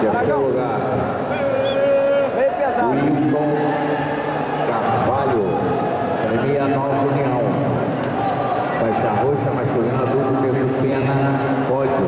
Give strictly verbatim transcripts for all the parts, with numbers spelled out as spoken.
Terceiro lugar, Wilton Carvalho, Academia Nova União. Faixa roxa masculina, adulto, peso pena, pódio.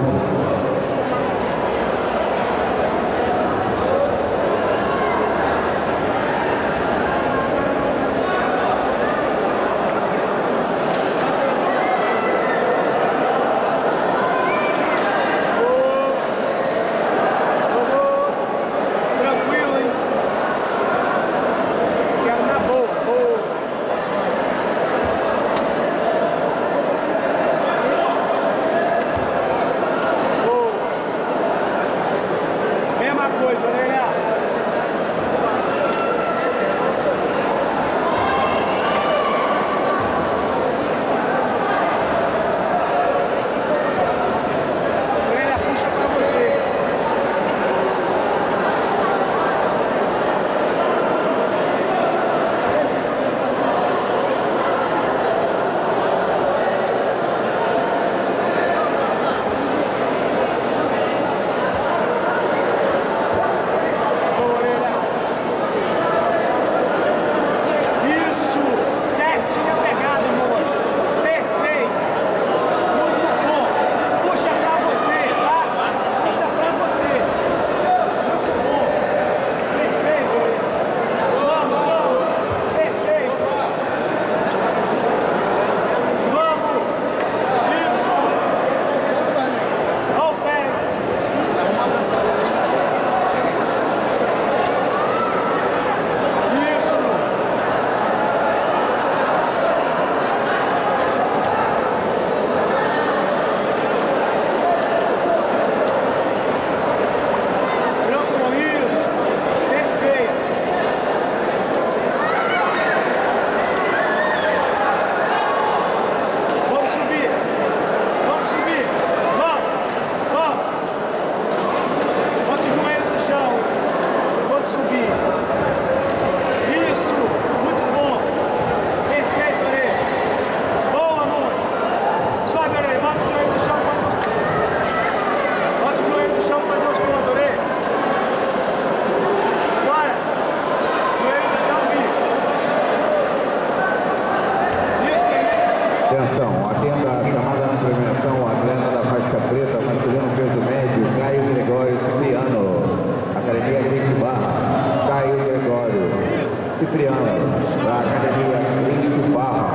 Atenção, atenda a chamada na premiação, o atleta da faixa preta, masculino peso médio, Caio Gregório Cipriano, Academia Gleice Barra, Caio Gregório Cipriano, da Academia Gleice Barra.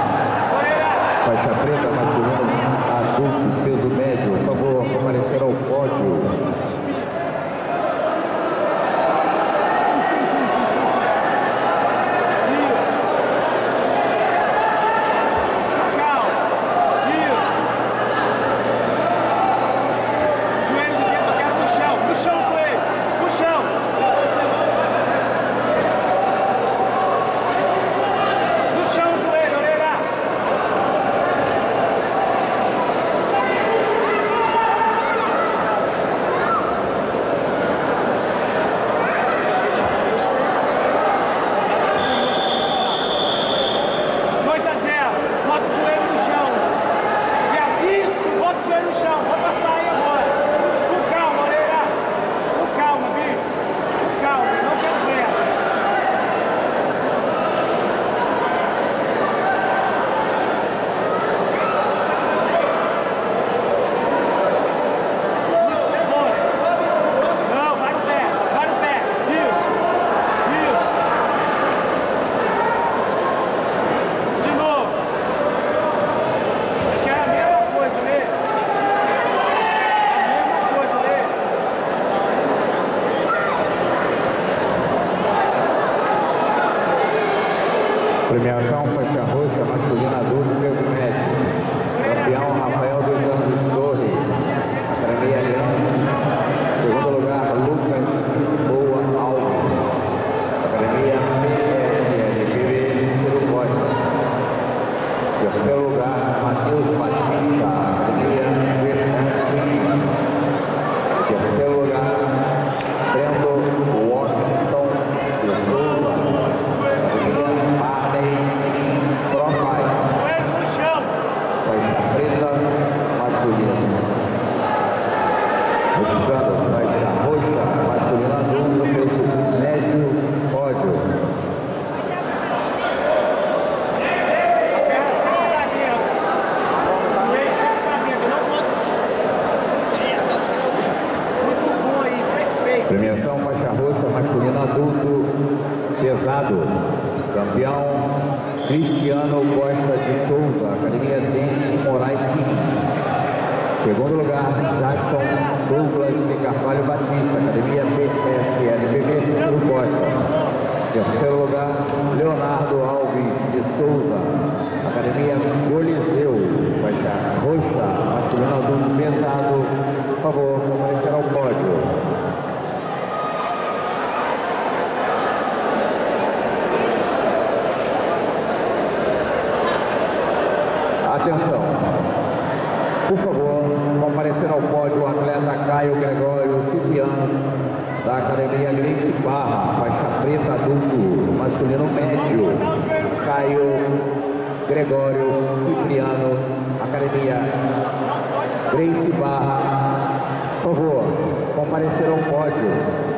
Faixa preta, masculino adulto, peso médio, por favor, comparecer ao pódio. Premiação faixa roxa masculina adulto peso médio. Campeão Rafael dos Anjos Torres, Academia Aliança. Segundo lugar, Lucas Boa Alves, Academia P S L P B Ciro Costa. Terceiro lugar, Matheus Batista, Academia Fernandes. Terceiro lugar, Brendo Washington de Souza, Academia Marley Profile. Premiação faixa roxa masculino adulto pesado. Campeão Cristiano Costa de Souza, Academia Denis Moraes Quim. Segundo lugar, Jackson Douglas de Carvalho Batista, Academia P S L P B Cícero Costa. Terceiro lugar, Leonardo Alves de Souza, Academia Coliseu, faixa roxa, masculino adulto pesado. Por favor, comparecer ao pódio. Atenção, por favor, comparecer ao pódio o atleta Caio Gregório Cipriano, da Academia Grace Barra, faixa preta adulto, masculino médio. Caio Gregório Cipriano, Academia Grace Barra, por favor, comparecer ao pódio.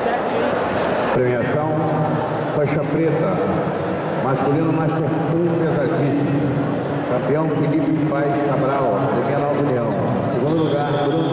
Premiação faixa preta, masculino Master um pesadíssimo. Campeão Felipe Paz Cabral, Academia Nova União. Segundo lugar, Bruno